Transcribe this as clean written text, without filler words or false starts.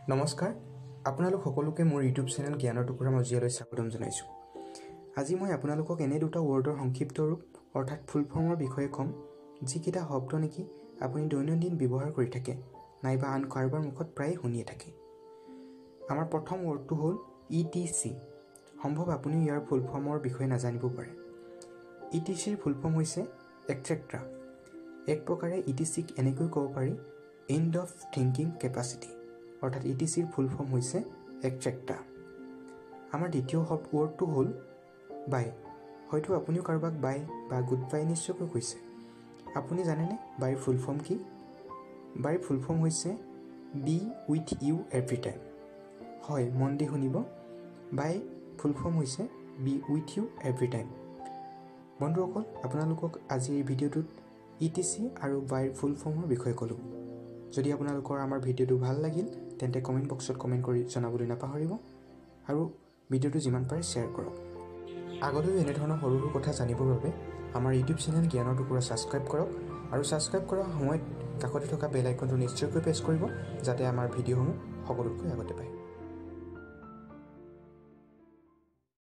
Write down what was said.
নমস্কাৰ আপোনালোক সকলোকে মোৰ ইউটিউব চেনেল জ্ঞানৰ টুকুৰা মজিয়ালৈ স্বাগতম জনাইছোঁ। আজি মই আপোনালোকক এনে দুটা ৱৰ্ডৰ সংক্ষিপ্ত ৰূপ অৰ্থাৎ ফুল ফৰ্মৰ বিষয়ে ক'ম, যিকেইটা শব্দ নেকি আপুনি দৈনন্দিন ব্যৱহাৰ কৰি থাকে নাইবা আন কাৰোবাৰ মুখত প্ৰায় শুনিয়ে থাকে। আমাৰ প্ৰথম ৱৰ্ডটো হ'ল ETC। সম্ভৱ আপুনি ইয়াৰ ফুল ফৰ্মৰ বিষয়ে নাজানিব পাৰে। ETCৰ ফুল ফৰ্ম হৈছে এট্ৰেক্ট্ৰা। এক প্ৰকাৰে ETCক এনেকৈ ক'ব পাৰি এণ্ড অফ থিংকিং কেপাচিটি, অৰ্থাৎ ETCৰ ফুল ফৰ্ম হৈছে এট্ৰেক্ট্ৰা। আমাৰ দ্বিতীয় ৱৰ্ডটো হ'ল বাই। হয়তো আপুনিও কাৰোবাক বাই বা গুড বাই নিশ্চয়কৈ কৈছে। আপুনি জানেনে বাইৰ ফুল ফৰ্ম কি? বাইৰ ফুল ফৰ্ম হৈছে be with you every time. হয়, মন দি শুনিব, বাই ফুল ফৰ্ম হৈছে be with you every time. বন্ধুসকল, আপোনালোকক আজি এই ভিডিঅ'টোত ETC আৰু বাইৰ ফুল ফৰ্মৰ বিষয়ে ক'লোঁ। যদি আপোনালোকৰ আমাৰ ভিডিঅ'টো ভাল লাগিল তেন্তে কমেণ্ট বক্সত কমেণ্ট কৰি জনাবলৈ নাপাহৰিব আৰু ভিডিঅ'টো যিমান পাৰে শ্বেয়াৰ কৰক। আগলৈও এনেধৰণৰ সৰু সৰু কথা জানিবৰ বাবে আমাৰ ইউটিউব চেনেল জ্ঞানৰ টুকুৰা ছাবস্ক্ৰাইব কৰক আৰু ছাবস্ক্ৰাইব কৰাৰ সময়ত কাষতে থকা বেল আইকনটো নিশ্চয়কৈ প্ৰেছ কৰিব, যাতে আমাৰ ভিডিঅ'সমূহ সকলোতকৈ আগতে পায়।